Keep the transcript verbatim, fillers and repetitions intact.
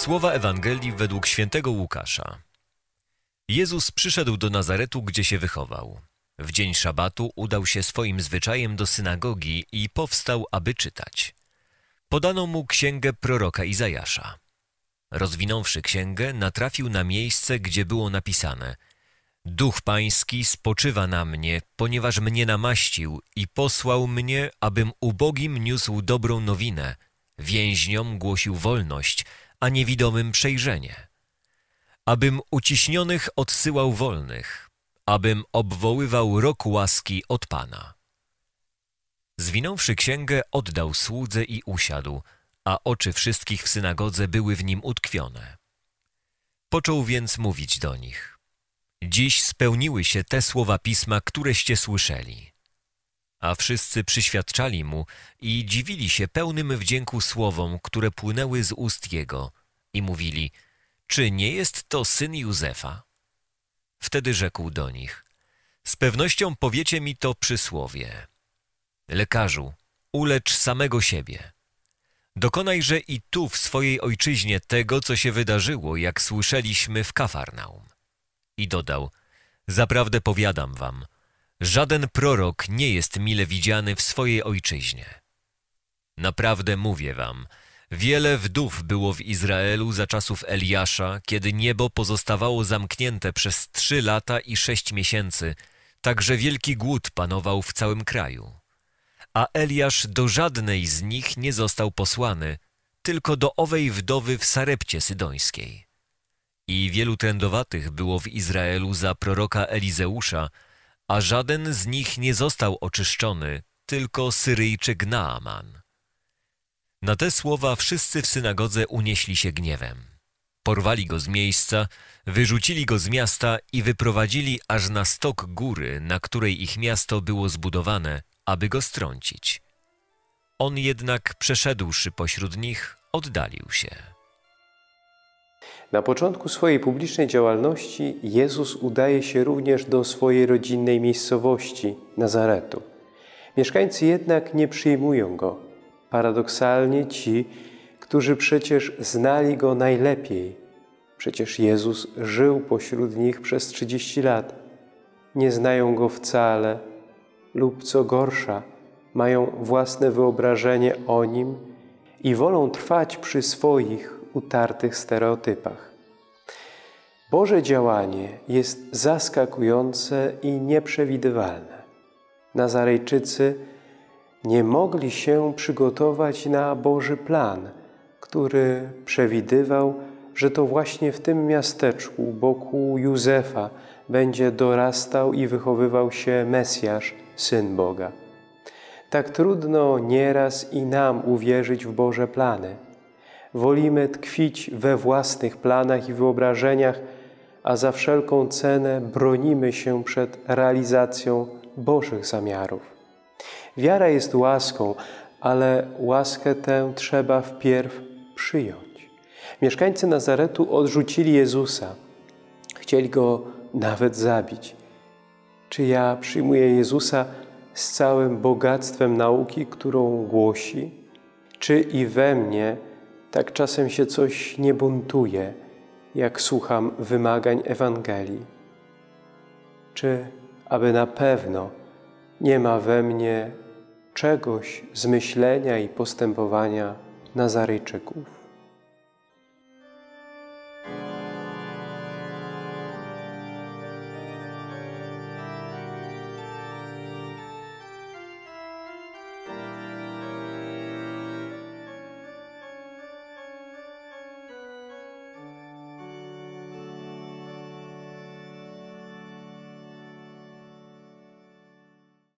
Słowa Ewangelii według świętego Łukasza. Jezus przyszedł do Nazaretu, gdzie się wychował. W dzień szabatu udał się swoim zwyczajem do synagogi i powstał, aby czytać. Podano mu księgę proroka Izajasza. Rozwinąwszy księgę, natrafił na miejsce, gdzie było napisane: Duch Pański spoczywa na mnie, ponieważ mnie namaścił i posłał mnie, abym ubogim niósł dobrą nowinę, więźniom głosił wolność, a niewidomym przejrzenie. Abym uciśnionych odsyłał wolnych, abym obwoływał rok łaski od Pana. Zwinąwszy księgę, oddał słudze i usiadł, a oczy wszystkich w synagodze były w nim utkwione. Począł więc mówić do nich: Dziś spełniły się te słowa Pisma, któreście słyszeli. A wszyscy przyświadczali mu i dziwili się pełnym wdzięku słowom, które płynęły z ust jego, i mówili: Czy nie jest to syn Józefa? Wtedy rzekł do nich: Z pewnością powiecie mi to przysłowie: Lekarzu, ulecz samego siebie. Dokonajże i tu w swojej ojczyźnie tego, co się wydarzyło, jak słyszeliśmy w Kafarnaum. I dodał: Zaprawdę powiadam wam, żaden prorok nie jest mile widziany w swojej ojczyźnie. Naprawdę mówię wam, wiele wdów było w Izraelu za czasów Eliasza, kiedy niebo pozostawało zamknięte przez trzy lata i sześć miesięcy, tak że wielki głód panował w całym kraju. A Eliasz do żadnej z nich nie został posłany, tylko do owej wdowy w Sarepcie Sydońskiej. I wielu trędowatych było w Izraelu za proroka Elizeusza, a żaden z nich nie został oczyszczony, tylko Syryjczyk Naaman. Na te słowa wszyscy w synagodze unieśli się gniewem. Porwali go z miejsca, wyrzucili go z miasta i wyprowadzili aż na stok góry, na której ich miasto było zbudowane, aby go strącić. On jednak, przeszedłszy pośród nich, oddalił się. Na początku swojej publicznej działalności Jezus udaje się również do swojej rodzinnej miejscowości, Nazaretu. Mieszkańcy jednak nie przyjmują go. Paradoksalnie ci, którzy przecież znali go najlepiej. Przecież Jezus żył pośród nich przez trzydzieści lat. Nie znają go wcale lub co gorsza, mają własne wyobrażenie o nim i wolą trwać przy swoich utartych stereotypach. Boże działanie jest zaskakujące i nieprzewidywalne. Nazarejczycy nie mogli się przygotować na Boży plan, który przewidywał, że to właśnie w tym miasteczku u boku Józefa będzie dorastał i wychowywał się Mesjasz, Syn Boga. Tak trudno nieraz i nam uwierzyć w Boże plany. Wolimy tkwić we własnych planach i wyobrażeniach, a za wszelką cenę bronimy się przed realizacją Bożych zamiarów. Wiara jest łaską, ale łaskę tę trzeba wpierw przyjąć. Mieszkańcy Nazaretu odrzucili Jezusa. Chcieli Go nawet zabić. Czy ja przyjmuję Jezusa z całym bogactwem nauki, którą głosi? Czy i we mnie tak czasem się coś nie buntuje, jak słucham wymagań Ewangelii? Czy aby na pewno nie ma we mnie czegoś z myślenia i postępowania Nazarejczyków?